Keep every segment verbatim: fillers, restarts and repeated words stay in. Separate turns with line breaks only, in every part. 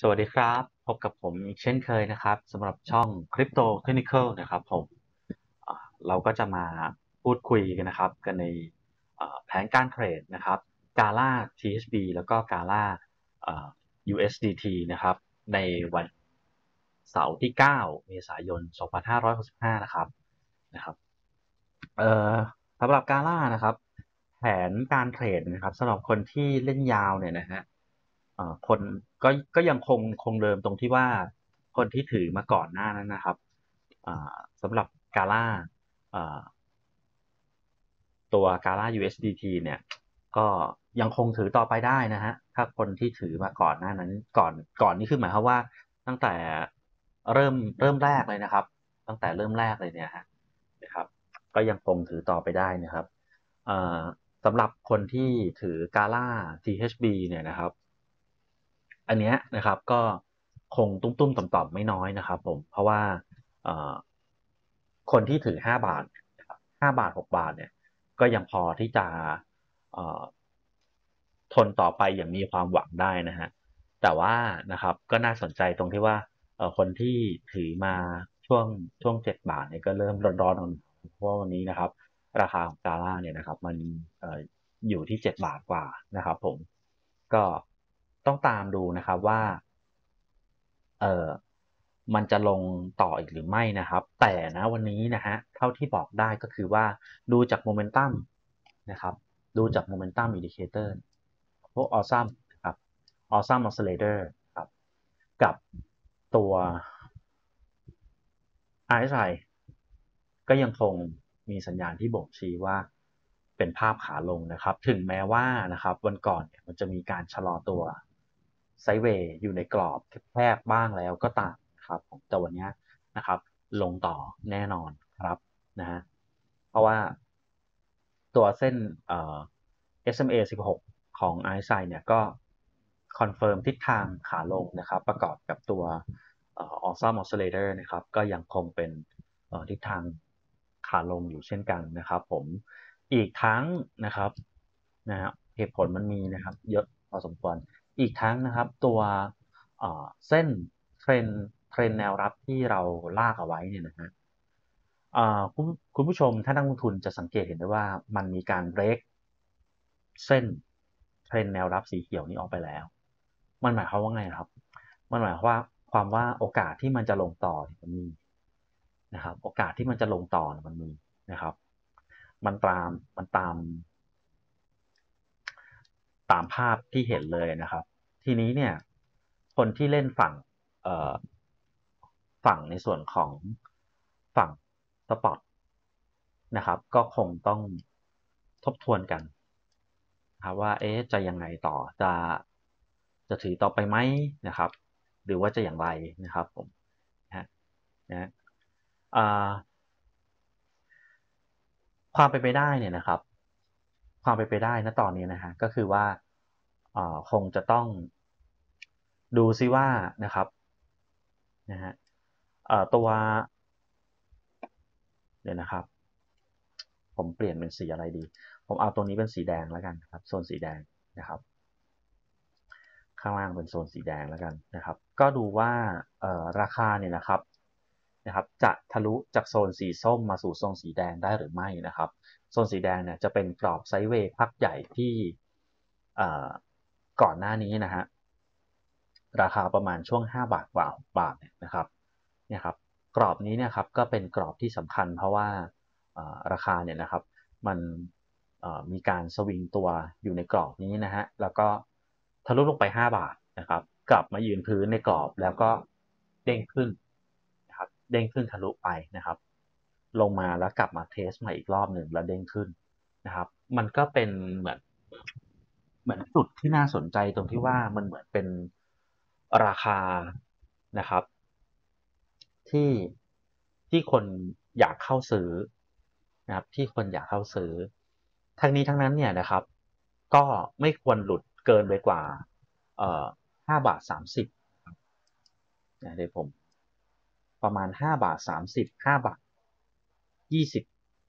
สวัสดีครับพบกับผมอีกเช่นเคยนะครับสำหรับช่อง Crypto Technical นะครับผมอ่าเราก็จะมาพูดคุยกันนะครับกันในอ่าแผนการเทรดนะครับ Gala ที เอช บี แล้วก็ Gala อ่า ยู เอส ดี ที นะครับในวันเสาร์ที่เก้าเมษายนสองพันห้าร้อยหกสิบห้านะครับนะครับเอ่อสำหรับ Gala นะครับแผนการเทรดนะครับสำหรับคนที่เล่นยาวเนี่ยนะฮะ เอ่อคนก็ก็ยังคงคงเดิมตรงที่ว่าคนที่ถือมาก่อนหน้านั้นนะครับอ่าสำหรับกาล่าตัว Gala ยู เอส ดี ที เนี่ยก็ยังคงถือต่อไปได้นะฮะถ้าคนที่ถือมาก่อนหน้านั้นก่อนก่อนนี่คือหมายความว่าตั้งแต่เริ่มเริ่มแรกเลยนะครับตั้งแต่เริ่มแรกเลยเนี่ยฮะนะครับก็ยังคงถือต่อไปได้นะครับเอ่อสำหรับคนที่ถือ Gala ที เอช บี เนี่ยนะครับ อันเนี้ยนะครับก็คงตุ้มๆต่อมๆไม่น้อยนะครับผมเพราะว่าคนที่ถือห้าบาทห้าบาทหกบาทเนี่ยก็ยังพอที่จะทนต่อไปอย่างมีความหวังได้นะฮะแต่ว่านะครับก็น่าสนใจตรงที่ว่าคนที่ถือมาช่วงช่วงเจ็ดบาทเนี่ยก็เริ่มร้อนๆเพราะวันนี้นะครับราคาของกาล่าเนี่ยนะครับมันอยู่ที่เจ็ดบาทกว่านะครับผมก็ต้องตามดูนะครับว่า เอ่อมันจะลงต่ออีกหรือไม่นะครับแต่นะวันนี้นะฮะเท่าที่บอกได้ก็คือว่าดูจากโมเมนตัมนะครับดูจากโมเมนตัมอินดิเคเตอร์พวกออซัมครับออซัมออสซิเลเตอร์ครับกับตัว อาร์ เอส ไอ ก็ยังคงมีสัญญาณที่บ่งชี้ว่าเป็นภาพขาลงนะครับถึงแม้ว่านะครับวันก่อนเนี่ยมันจะมีการชะลอตัวไซด์เวย์อยู่ในกรอบแคบบ้างแล้วก็ตามครับแต่วันนี้นะครับลงต่อแน่นอนครับนะฮะเพราะว่าตัวเส้นเอ่อ เอส เอ็ม เอ สิบหกของ อาร์ เอส ไอ เนี่ยก็คอนเฟิร์มทิศทางขาลงนะครับประกอบกับตัวเอ่อ Awesome Oscillator นะครับก็ยังคงเป็นเอ่อทิศทางขาลงอยู่เช่นกันนะครับผมอีกทั้งนะครับนะฮะเหตุผลมันมีนะครับเยอะพอสมควรอีกทั้งนะครับตัวเอ่อเส้นเทรนเทรนแนวรับที่เราลากเอาไว้เนี่ยนะฮะ อ่าคุณคุณผู้ชมถ้านักลงทุนจะสังเกตเห็นได้ว่ามันมีการเบรกเส้นเทรนแนวรับสีเขียวนี้ออกไปแล้วมันหมายความว่าไงครับมันหมายความว่าความว่าโอกาสที่มันจะลงต่อเนี่ยมันมีนะครับโอกาสที่มันจะลงต่อเนี่ยมันมีนะครับมันตามมันตามตามภาพที่เห็นเลยนะครับทีนี้เนี่ยคนที่เล่นฝั่งเอ่อฝั่งในส่วนของฝั่งสปอตนะครับก็คงต้องทบทวนกันนะครับว่าเอ๊ะจะยังไงต่อจะจะถือต่อไปไหมนะครับหรือว่าจะอย่างไรนะครับผมนะฮะนะอ่าความเป็นไปได้เนี่ยนะครับความเป็นไปได้นะตอนนี้นะฮะก็คือว่าอ่าคงจะต้องดูซิว่านะครับนะฮะเอ่อตัวเดี๋ยวนะครับ ผมเปลี่ยนเป็นสีอะไรดี ผมเอาตรงนี้เป็นสีแดงแล้วกันครับโซนสีแดงนะครับข้างล่างเป็นโซนสีแดงแล้วกันนะครับก็ดูว่าราคาเนี่ยนะครับนะครับจะทะลุจากโซนสีส้มมาสู่โซนสีแดงได้หรือไม่นะครับโซนสีแดงเนี่ยจะเป็นกรอบไซด์เวย์พักใหญ่ที่ก่อนหน้านี้นะฮะราคาประมาณช่วงห้าบาทกว่าบาทเนี่ยนะครับเนี่ยครับกรอบนี้เนี่ยครับก็เป็นกรอบที่สำคัญเพราะว่าราคาเนี่ยนะครับมันมีการสวิงตัวอยู่ในกรอบนี้นะฮะแล้วก็ทะลุลงไปห้าบาทนะครับกลับมายืนพื้นในกรอบแล้วก็เด้งขึ้นนะครับเด้งขึ้นทะลุไปนะครับลงมาแล้วกลับมาเทสใหม่อีกรอบหนึ่งแล้วเด้งขึ้นนะครับมันก็เป็นเหมือนเหมือนจุดที่น่าสนใจตรงที่ว่ามันเหมือนเป็นราคานะครับที่ที่คนอยากเข้าซื้อนะครับที่คนอยากเข้าซื้อทั้งนี้ทั้งนั้นเนี่ยนะครับก็ไม่ควรหลุดเกินไปกว่าเอ่อห้าบาทสามสิบนะเดี๋ยวผมประมาณห้าบาทสามสิบห้าบาทยี่สิบ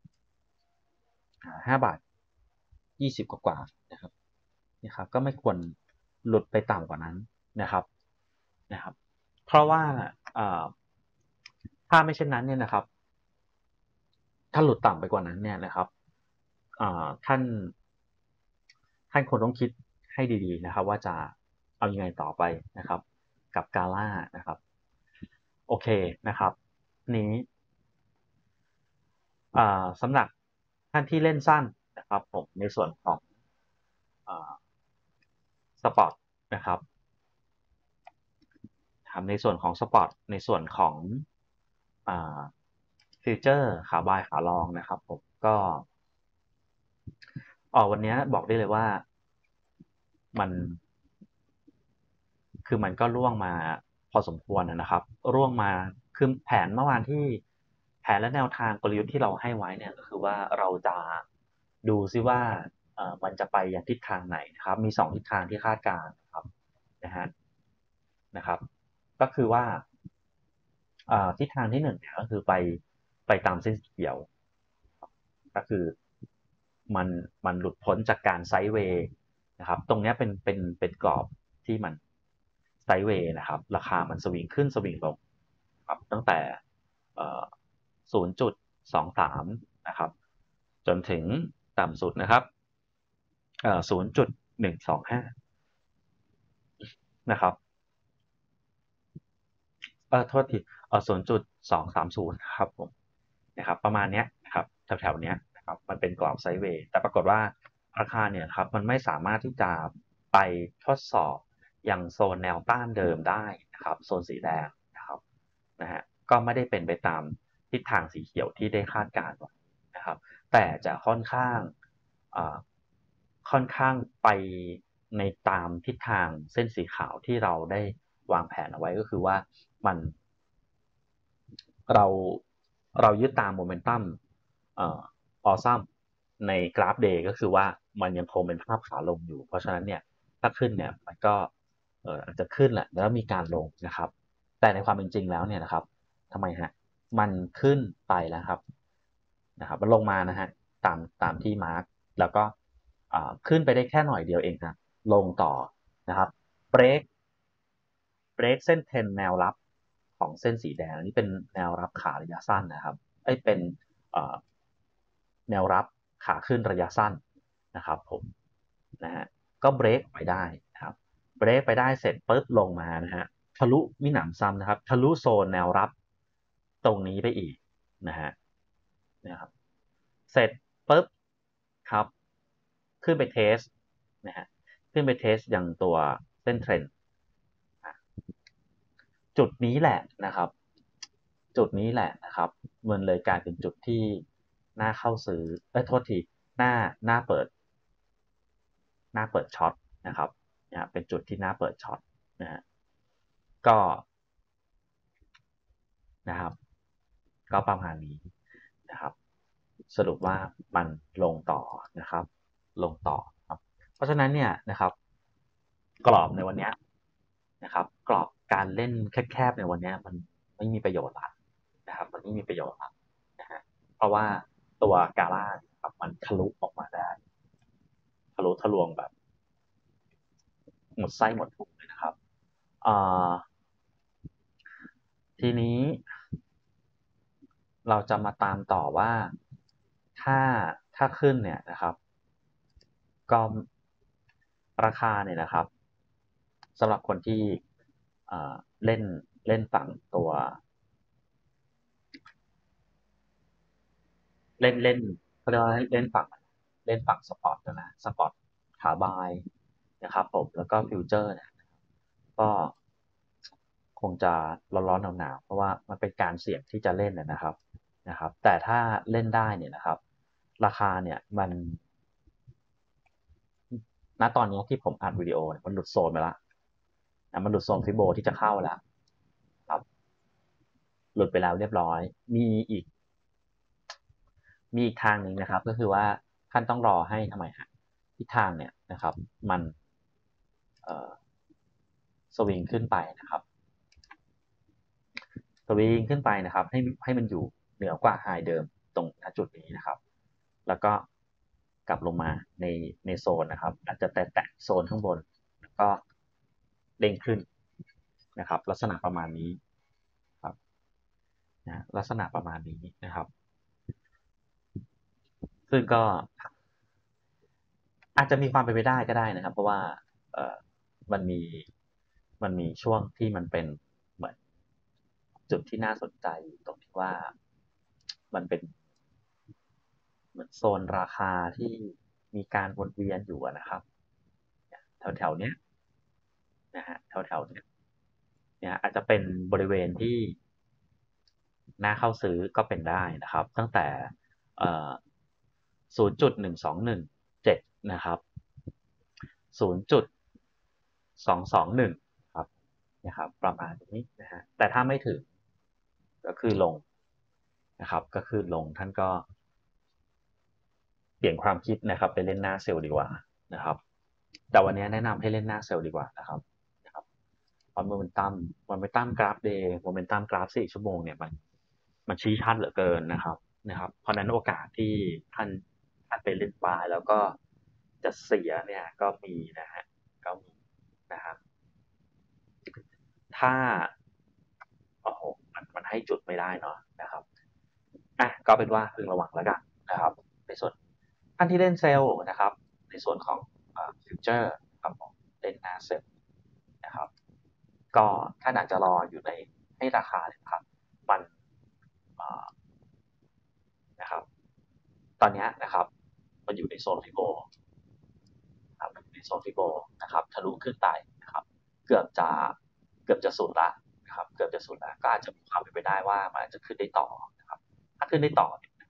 ห้าบาทยี่สิบกว่าๆนะครับนะครับก็ไม่ควรหลุดไปต่ำกว่านั้นนะครับนะครับเพราะว่าถ้าไม่เช่นนั้นเนี่ยนะครับถ้าหลุดต่ำไปกว่านั้นเนี่ยนะครับท่านท่านควรต้องคิดให้ดีๆนะครับว่าจะเอายังไงต่อไปนะครับกับกาล่านะครับโอเคนะครับนี้สำหรับท่านที่เล่นสั้นนะครับผมในส่วนของสปอร์ตนะครับทำในส่วนของสปอร์ตในส่วนของฟิวเจอร์ขาบายขาลองนะครับผมก็ออกวันนี้บอกได้เลยว่ามันคือมันก็ร่วงมาพอสมควรนะครับร่วงมาคือแผนเมื่อวานที่แผนและแนวทางกลยุทธ์ที่เราให้ไว้เนี่ยก็คือว่าเราจะดูซิว่ามันจะไปอย่างทิศทางไหนนะครับมีสองทิศทางที่คาดการณ์นะครับนะฮะนะครับก็คือว่าทิศทางที่หนึ่งเนี่ยก็คือไปไปตามเส้นเขียวก็คือมันมันหลุดพ้นจากการไซด์เวย์นะครับตรงนี้เป็นเป็นเป็นกรอบที่มันไซด์เวย์นะครับราคามันสวิงขึ้นสวิงลงครับตั้งแต่ ศูนย์จุดสองสามนะครับจนถึงต่ำสุดนะครับศูนย์จุดหนึ่งสองห้านะครับเออโทษทีเออศูนย์จุดสองสามศูนย์ครับผมนะครับประมาณนี้นะครับแถวๆนี้นะครับมันเป็นกรอบไซด์เวย์แต่ปรากฏว่าราคาเนี่ยครับมันไม่สามารถที่จะไปทดสอบอย่างโซนแนวต้านเดิมได้นะครับโซนสีแดงนะครับนะฮะก็ไม่ได้เป็นไปตามทิศทางสีเขียวที่ได้คาดการณ์ไว้นะครับแต่จะค่อนข้างค่อนข้างไปในตามทิศทางเส้นสีขาวที่เราได้วางแผนเอาไว้ก็คือว่ามันเราเรายึดตามโมเมนตัมออซัมในกราฟเดย์ก็คือว่ามันยังคงเป็นภาพขาลงอยู่เพราะฉะนั้นเนี่ยถ้าขึ้นเนี่ยมันก็อาจจะขึ้นแหละแล้วมีการลงนะครับแต่ในความเป็นจริงแล้วเนี่ยนะครับทำไมฮะมันขึ้นไปแล้วครับนะครับมันลงมานะฮะตามตามที่มาร์กแล้วก็ขึ้นไปได้แค่หน่อยเดียวเองนะลงต่อนะครับเบรกเบรกเส้นเทรนแนวรับของเส้นสีแดงนี่เป็นแนวรับขาระยะสั้นนะครับไอ้เป็นแนวรับขาขึ้นระยะสั้นนะครับผมนะฮะก็เบรกไปได้นะครับเบรกไปได้เสร็จปุ๊บลงมานะฮะทะลุมิหนำซ้ำนะครับทะลุโซนแนวรับตรงนี้ไปอีกนะฮะนะครับเสร็จปุ๊บครับขึ้นไปเทสนะฮะขึ้นไปเทสอย่างตัวเส้นเทรนจุดนี้แหละนะครับจุดนี้แหละนะครับมันเลยกลายเป็นจุดที่น่าเข้าซื้อเอ้ยโทษทีหน้าหน้าเปิดหน้าเปิดช็อตนะครับนะเป็นจุดที่หน้าเปิดช็อตนะฮะก็นะครับก็ประมาณนี้นะครับสรุปว่ามันลงต่อนะครับลงต่อครับเพราะฉะนั้นเนี่ยนะครับกรอบในวันนี้นะครับกรอบการเล่นแคบๆในวันนี้มันไม่มีประโยชน์ละนะครับมันไม่มีประโยชน์ละนะฮะเพราะว่าตัวกาล่าครับมันทะลุออกมาได้ทะลุทะลวงแบบหมดไส้หมดพุงเลยนะครับทีนี้เราจะมาตามต่อว่าถ้าถ้าขึ้นเนี่ยนะครับก็ราคาเนี่ยนะครับสำหรับคนที่เล่นเล่นฝั่งตัวเล่นเล่นเขาเรียกว่าเล่นฝั่งเล่นฝั่งสปอร์ตนะสปอร์ตขาบายนะครับผมแล้วก็ฟิวเจอร์เนี่ยก็คงจะร้อนๆหนาวๆเพราะว่ามันเป็นการเสี่ยงที่จะเล่นนะครับนะครับแต่ถ้าเล่นได้เนี่ยนะครับราคาเนี่ยมันณตอนนี้ที่ผมอัดวิดีโอเนี่ยมันหลุดโซนไปแล้วนะมันหลุดโซนฟิโบที่จะเข้าแล้วครับหลุดไปแล้วเรียบร้อยมีอีกมีอีกทางหนึ่งนะครับก็คือว่าท่านต้องรอให้ทำไมฮะทิศทางเนี่ยนะครับมันเอ่อสวิงขึ้นไปนะครับสวิงขึ้นไปนะครับให้ให้มันอยู่เหนือกว่าไฮเดิมตรงณจุดนี้นะครับแล้วก็กลับลงมาในในโซนนะครับอาจจะแตะแตะโซนข้างบนแล้วก็เด้งขึ้นนะครับลักษณะประมาณนี้ครับนะลักษณะประมาณนี้นะครับซึ่งก็อาจจะมีความเป็นไปได้ก็ได้นะครับเพราะว่าเอ่อมันมีมันมีช่วงที่มันเป็นเหมือนจุดที่น่าสนใจตรงที่ว่ามันเป็นเหมือนโซนราคาที่มีการวนเวียนอยู่นะครับแถวแถวเนี้ยนะฮะแถวแถวเนี้ยเนี่ยอาจจะเป็นบริเวณที่น่าเข้าซื้อก็เป็นได้นะครับตั้งแต่เอ่อศูนย์จุดหนึ่งสองหนึ่งเจ็ดนะครับศูนย์จุดสองสองหนึ่งครับนะครับประมาณนี้นะฮะแต่ถ้าไม่ถึงก็คือลงนะครับก็คือลงท่านก็เปลี่ยนความคิดนะครับไปเล่นหน้าเซลล์ดีกว่านะครับแต่วันนี้แนะนำให้เล่นหน้าเซลล์ดีกว่านะครับนะครับเพราะโมเมนตัมโมเมนตัมกราฟเดย์โมเมนตัมกราฟสี่ชั่วโมงเนี่ยมันมันชี้ชัดเหลือเกินนะครับนะครับเพราะนั้นโอกาสที่ท่านท่านไปเล่นบายแล้วก็จะเสียเนี่ยก็มีนะฮะก็มีนะครับ ถ้าโอ้โหมันมันให้จุดไม่ได้เนาะนะครับอ่ะก็เป็นว่าพึงระวังแล้วกันนะครับในส่วนท่านที่เล่นเซลล์นะครับในส่วนของฟิวเจอร์ครับผมเล่นหน้าเซลล์นะครับก็ท่านอาจจะรออยู่ในให้ราคาเนี่ยครับมันนะครับตอนนี้นะครับมันอยู่ในโซนฟิโบครับในโซนฟิโบนะครับทะลุขึ้นไปนะครับเกือบจะเกือบจะสุดละนะครับเกือบจะสุดละก็อาจจะมีความเป็นไปได้ว่ามันจะขึ้นได้ต่อนะครับถ้าขึ้นได้ต่อ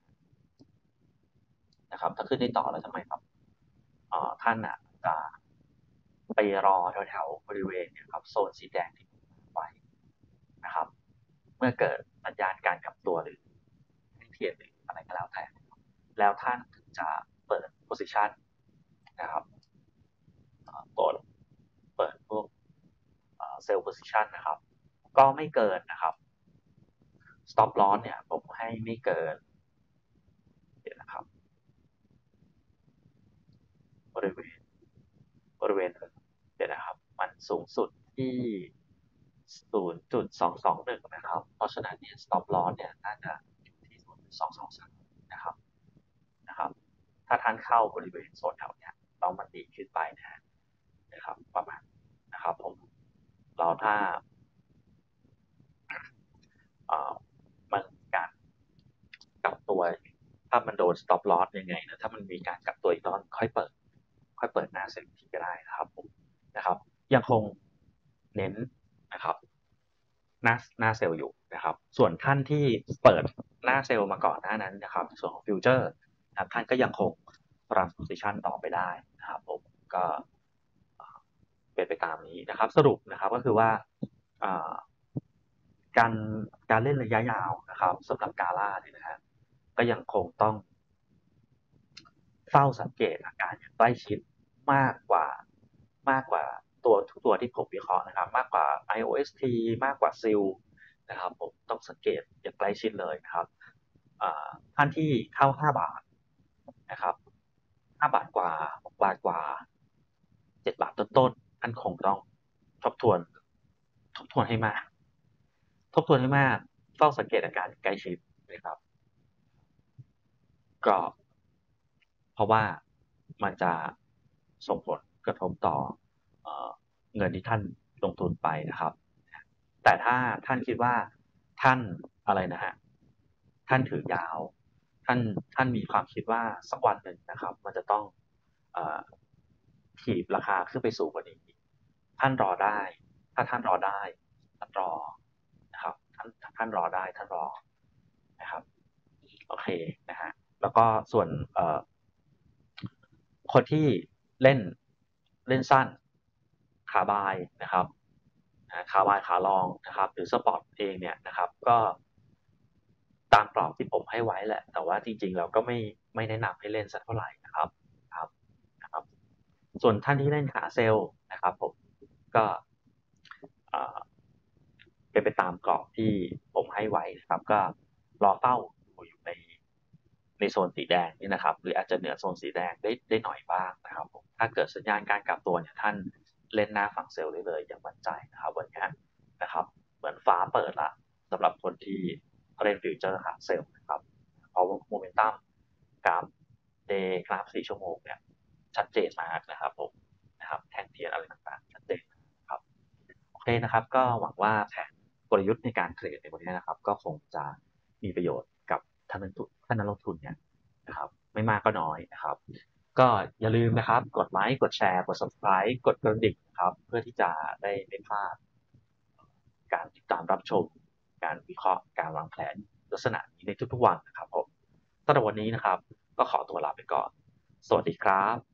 นะครับถ้าขึ้นได้ต่อแล้วทำไมครับท่านอ่ะจะไปรอแถวๆบริเวณเนี่ยครับโซนสีแดงที่ไว้นะครับเมื่อเกิดสัญญาณการกลับตัวหรือเทียนหรืออะไรก็แล้วแต่แล้วท่านถึงจะเปิด position นะครับกดเปิดพวกเซลล์ position นะครับก็ไม่เกินนะครับ stop loss เนี่ยผมให้ไม่เกินเดี๋ยวนะครับบริเวณบริเวณเดี๋ยวนะครับมันสูงสุดที่ศูนย์จุดสองสองหนึ่งนะครับเพราะฉะนั้นเนี่ย stop loss เนี่ยน่าจะอยู่ที่ศูนย์จุดสองสองสามนะครับนะครับถ้าท่านเข้าบริเวณโซนแถวเนี้ยแล้วมันดีขึ้นไปนะฮะนะครับประมาณนะครับผมเราถ้าเอ่อมันการกลับตัวถ้ามันโดน stop loss ยังไงนะถ้ามันมีการกลับตัวอีกรอบค่อยเปิดค่อยเปิดหน้าเซ็นทีก็ได้นะครับผมนะครับยังคงเน้นนะครับหน้าหน้าเซลล์อยู่นะครับส่วนท่านที่เปิดหน้าเซลล์มาก่อนหน้านั้นนะครับในส่วนของฟิวเจอร์นะครับท่านก็ยังคงรันโพซิชันต่อไปได้นะครับผมก็เป็นไปตามนี้นะครับสรุปนะครับก็คือว่าการการเล่นระยะยาวนะครับสำหรับกาล่าเนี่ยนะฮะก็ยังคงต้องเฝ้าสังเกตอาการอย่างใกล้ชิดมากกว่ามากกว่าตัวทุกตัวที่ผมวิเคราะห์นะครับมากกว่า ไอ โอ เอส ที มากกว่า ซี แอล นะครับผมต้องสังเกตอย่างใกล้ชิดเลยนะครับท่านที่เข้าห้าบาทนะครับห้าบาทกว่าหกบาทกว่าเจ็ดบาทต้นๆท่านคงต้องทบทวนทบทวนให้มาก ทบทวนให้มากเฝ้าสังเกตอาการใกล้ชิดนะครับก็เพราะว่ามันจะส่งผลกระทบต่อเอ่อเงินที่ท่านลงทุนไปนะครับแต่ถ้าท่านคิดว่าท่านอะไรนะฮะท่านถือยาวท่านท่านมีความคิดว่าสักวันหนึ่งนะครับมันจะต้องเอ่อถีบราคาขึ้นไปสูงกว่านี้ท่านรอได้ถ้าท่านรอได้ท่านรอนะครับท่านท่านรอได้ท่านรอนะครับโอเคนะฮะแล้วก็ส่วนเอ่อคนที่เล่นเล่นสั้นขาบายนะครับขาบายขาลองนะครับหรือสปอร์ตเองเนี่ยนะครับก็ตามกรอบที่ผมให้ไว้แหละแต่ว่าจริงๆเราก็ไม่ไม่แนะนำให้เล่นสักเท่าไหร่นะครับครับนะครับส่วนท่านที่เล่นขาเซลล์นะครับผมก็เป็นไปตามกรอบที่ผมให้ไว้นะครับก็รอเป้าอยู่ในในโซนสีแดงนี่นะครับหรืออาจจะเหนือโซนสีแดงได้ได้หน่อยบ้างนะครับผมถ้าเกิดสัญญาณการกลับตัวเนี่ยท่านเล่นหน้าฝั่งเซลล์ได้เลยอย่างมั่นใจนะครับวันนี้นะครับเหมือนฟ้าเปิดละสำหรับคนที่เล่นฟิวเจอร์หาเซลล์นะครับเพราะว่าโมเมนตัมกราฟเดย์กราฟสี่ชั่วโมงเนี่ยชัดเจนมากนะครับผมนะครับแท่งเทียนอะไรต่างๆชัดเจนนะครับโอเคนะครับก็หวังว่าแผนกลยุทธ์ในการเทรดในวันนี้นะครับก็คงจะมีประโยชน์กับท่านนักลงทุนท่านนักลงทุนเนี่ยนะครับไม่มากก็น้อยนะครับ ก็อย่าลืมนะครับกดไลค์กดแชร์กด ซับสไครบ์ กดกระดิ่งนะครับเพื่อที่จะได้ไม่พลาดการติดตามรับชมการวิเคราะห์การวางแผนลักษณะนี้ในทุกๆวันนะครับผมสำหรับวันนี้นะครับก็ขอตัวลาไปก่อนสวัสดีครับ